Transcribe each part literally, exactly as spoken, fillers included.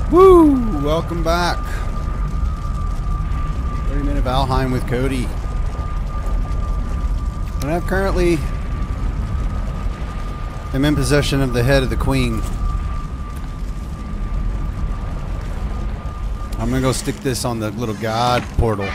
Woo! Welcome back. thirty minute Valheim with Cody. And I currently am in possession of the head of the queen. I'm gonna go stick this on the little god portal.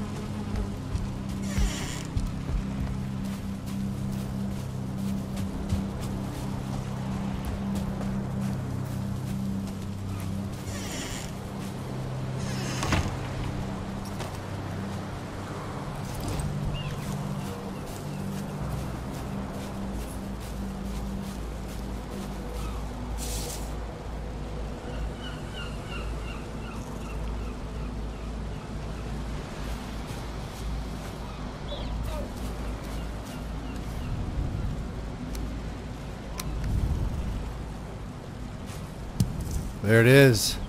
There it is.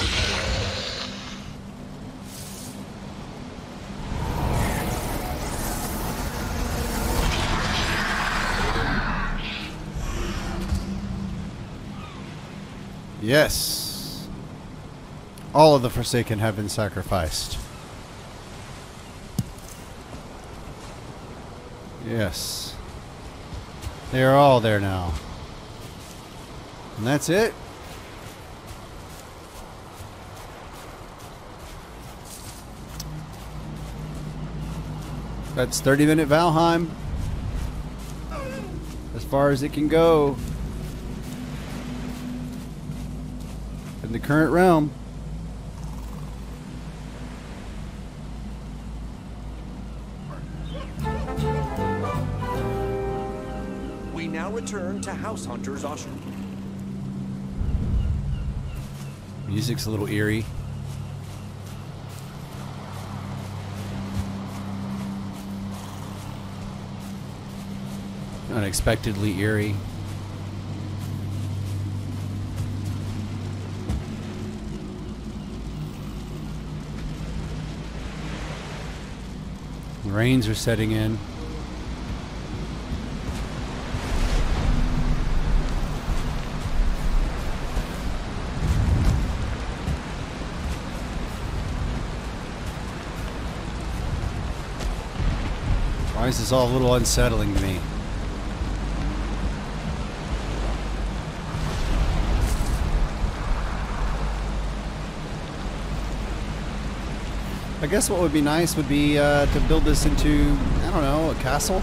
Yes. All of the Forsaken have been sacrificed. Yes. They are all there now. And that's it. That's thirty minute Valheim. As far as it can go. In the current realm. We now return to House Hunter's Osh. Music's a little eerie. Unexpectedly eerie. The rains are setting in. Why is this all a little unsettling to me? I guess what would be nice would be uh, to build this into, I don't know, a castle.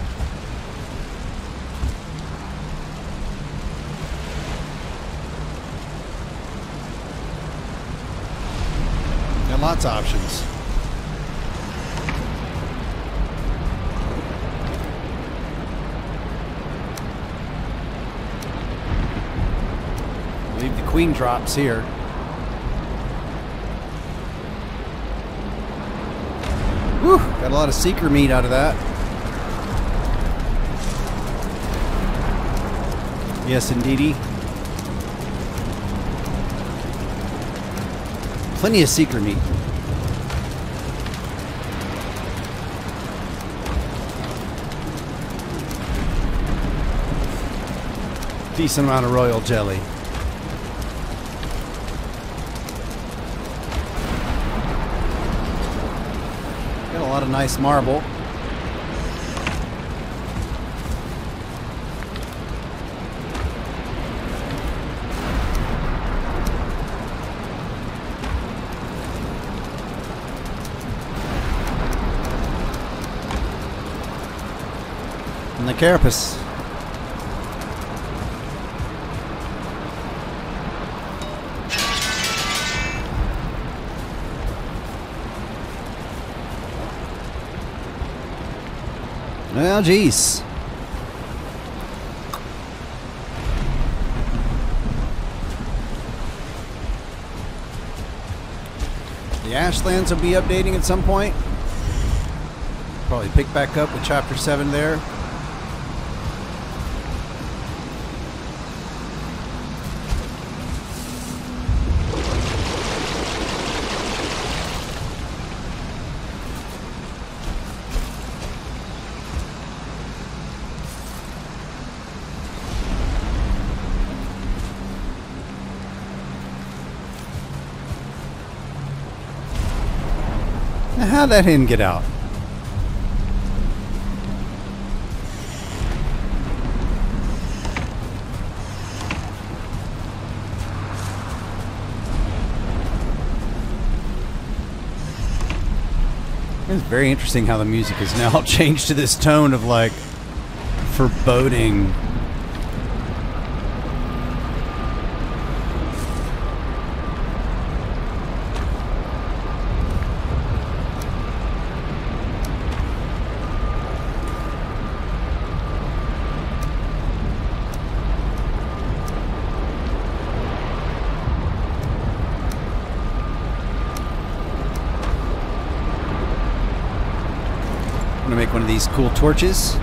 Got lots of options. I believe the queen drops here. Whew, got a lot of seeker meat out of that. Yes, indeedy. Plenty of seeker meat. Decent amount of royal jelly. Got a lot of nice marble. And the carapace. Well, geez. The Ashlands will be updating at some point. Probably pick back up with chapter seven there. How'd that hen get out? It's very interesting how the music has now changed to this tone of like foreboding. I'm gonna make one of these cool torches.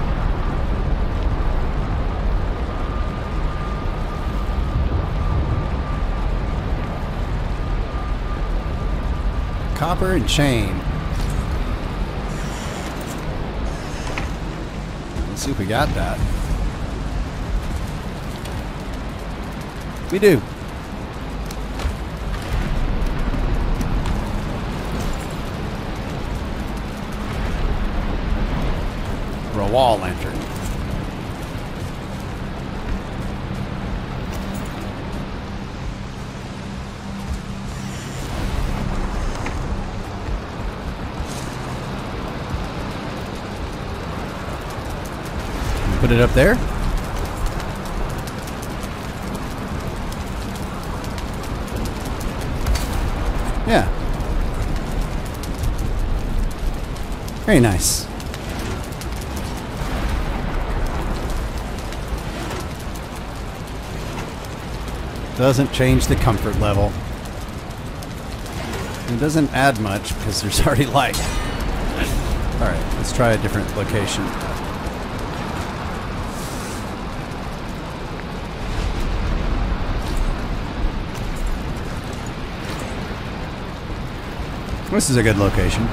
Copper and chain. Let's see if we got that. We do. For a wall lantern. Put it up there. Yeah. Very nice. Doesn't change the comfort level. It doesn't add much because there's already light. Alright, let's try a different location. This is a good location.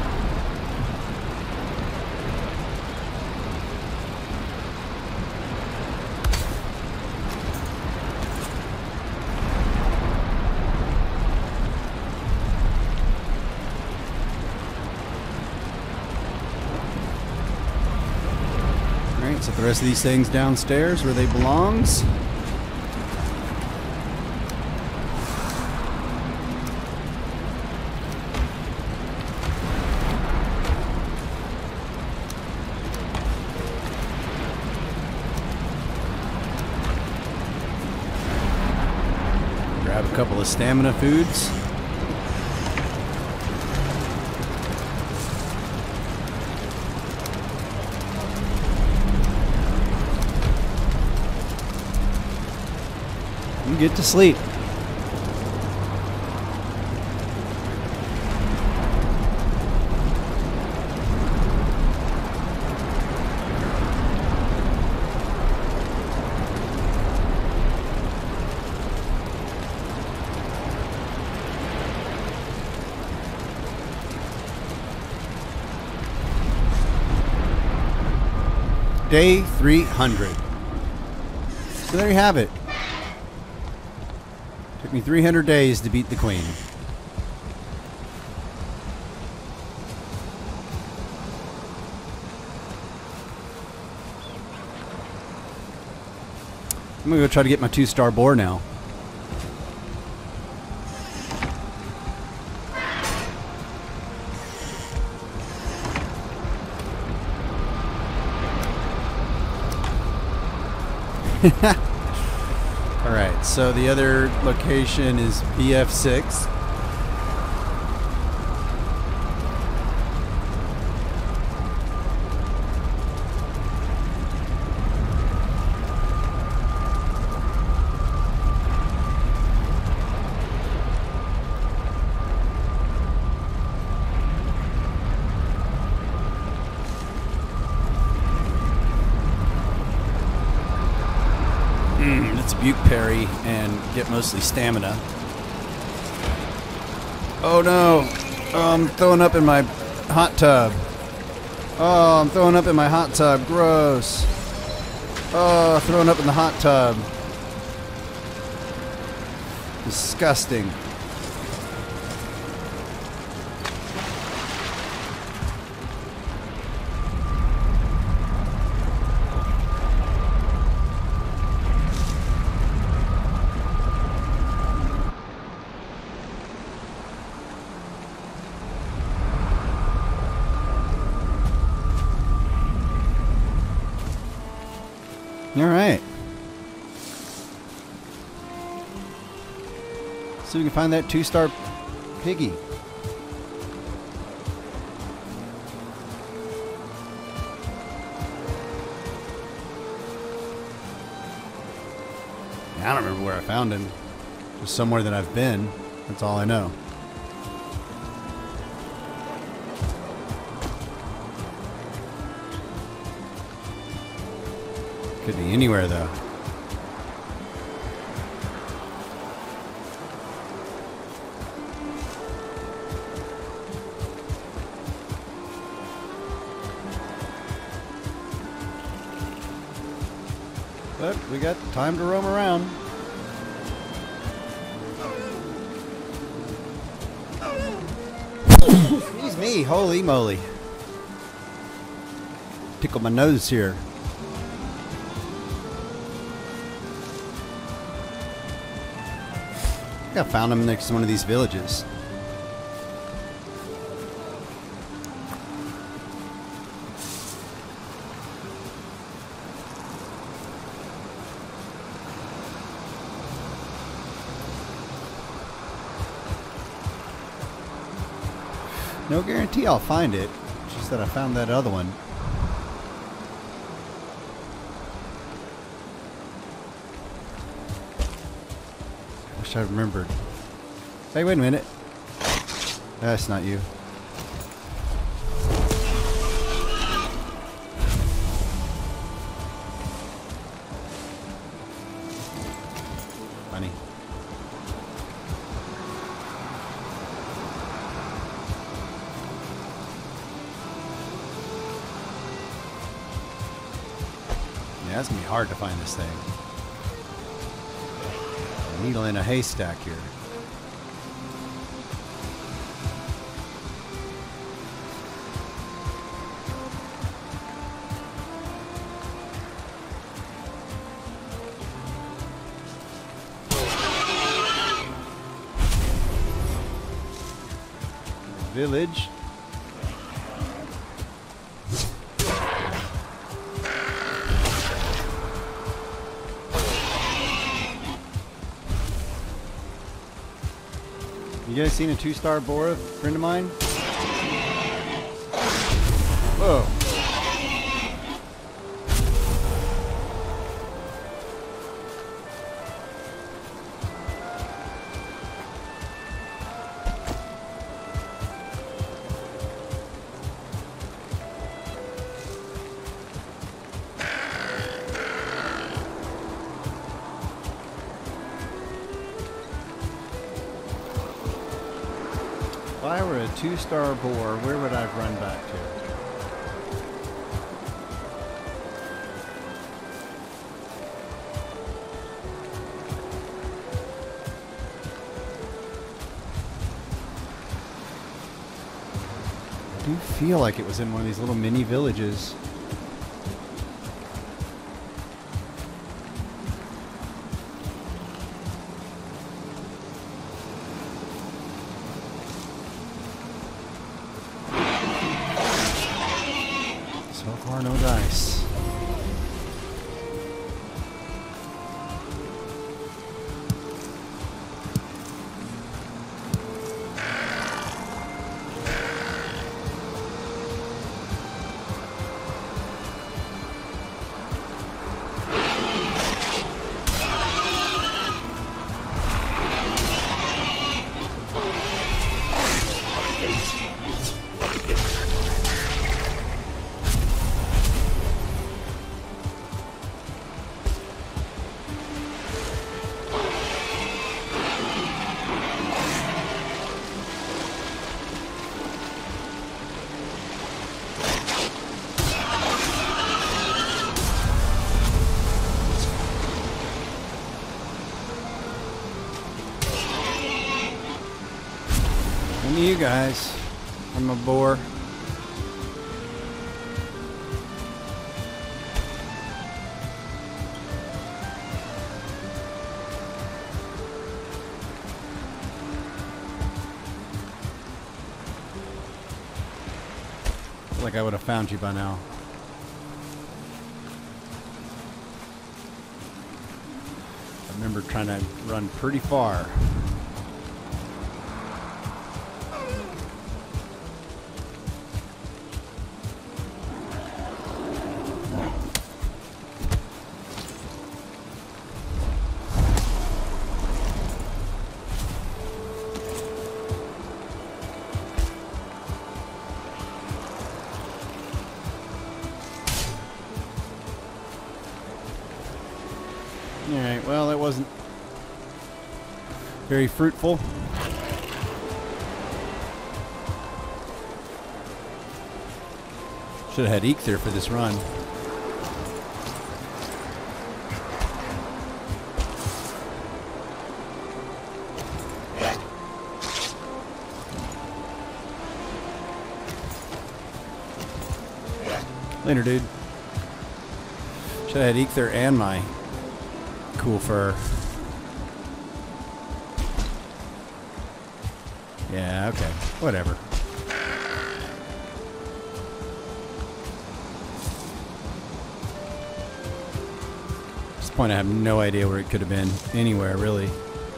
Alright, set the rest of these things downstairs where they belongs. Grab a couple of stamina foods. And get to sleep. Day three hundred. So there you have it. Took me three hundred days to beat the Queen. I'm gonna go try to get my two-star boar now. Alright, so the other location is B F six. Let's Buke parry and get mostly stamina. Oh no! Oh, I'm throwing up in my hot tub. Oh, I'm throwing up in my hot tub. Gross. Oh, throwing up in the hot tub. Disgusting. Alright. See if we can find that two-star piggy. I don't remember where I found him. Just somewhere that I've been. That's all I know. Could be anywhere though. But we got time to roam around. Excuse me, holy moly. Tickle my nose here. I think I found him next to one of these villages. No guarantee I'll find it. It's just that I found that other one. I wish I remembered. Hey, wait a minute. That's not you. Funny. Yeah, it's gonna be hard to find this thing. A needle in a haystack here. Village. You guys seen a two-star boar, friend of mine? Whoa. If I were a two-star boar, where would I run back to? I do feel like it was in one of these little mini villages. So far, no dice. One of you guys. I'm a boar. Feel like I would have found you by now. remember trying to run pretty far. Alright, well, that wasn't very fruitful. Should have had Ether for this run. Later, dude. Should have had Ether and my cool fur. Yeah, okay. Whatever. At this point, I have no idea where it could have been. Anywhere, really.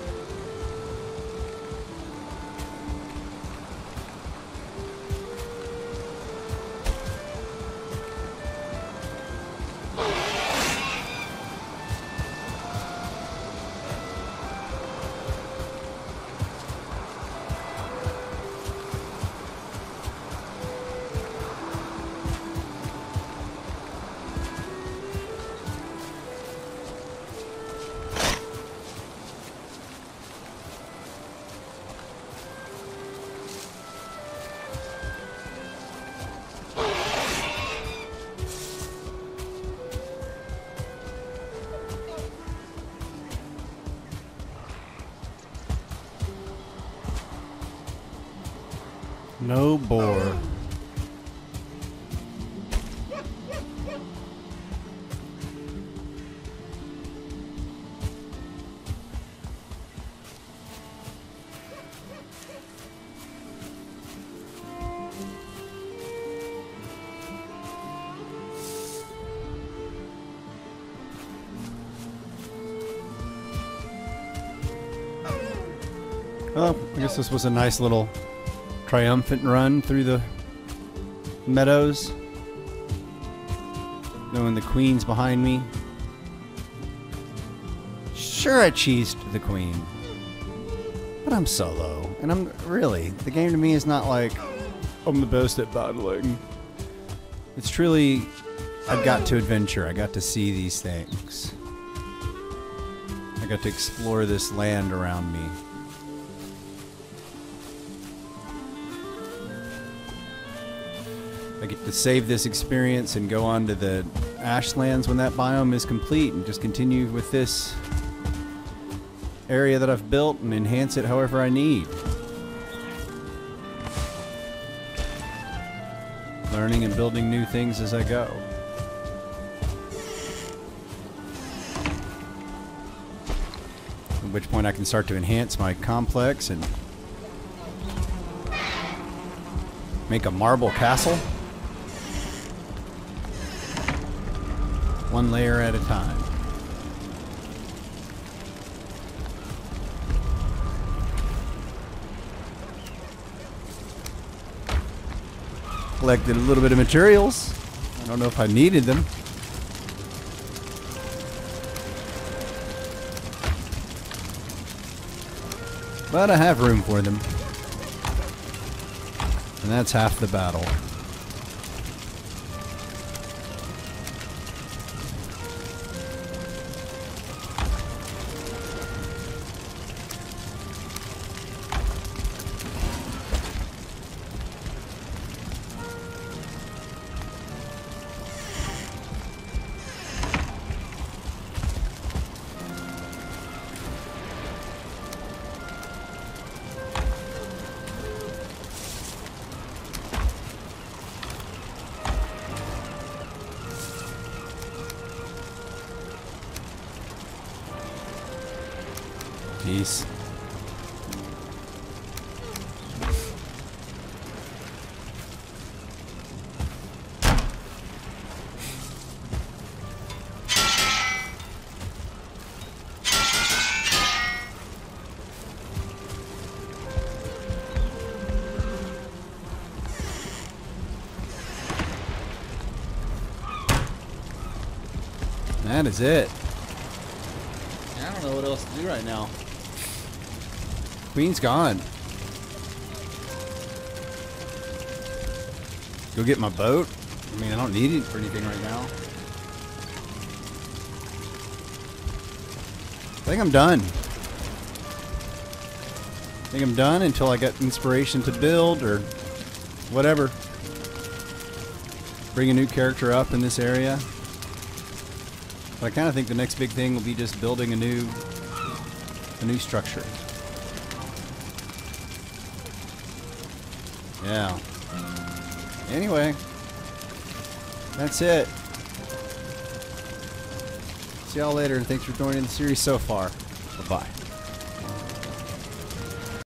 No boar. Well, I guess this was a nice little triumphant run through the meadows, knowing the queen's behind me. Sure, I cheesed the queen, but I'm solo, and I'm really, the game to me is not like I'm the best at battling. It's truly, I've got to adventure. I got to see these things. I got to explore this land around me. I get to save this experience and go on to the Ashlands when that biome is complete and just continue with this area that I've built and enhance it however I need. Learning and building new things as I go. At which point I can start to enhance my complex and make a marble castle. One layer at a time. Collected a little bit of materials. I don't know if I needed them. But I have room for them. And that's half the battle. Peace. That is it. I don't know what else to do right now. Queen's gone. Go get my boat. I mean, I don't need it for anything right now. I think I'm done. I think I'm done until I get inspiration to build or whatever. Bring a new character up in this area. But I kind of think the next big thing will be just building a new, a new structure. Yeah. Anyway, that's it. See y'all later, and thanks for joining the series so far. Bye-bye.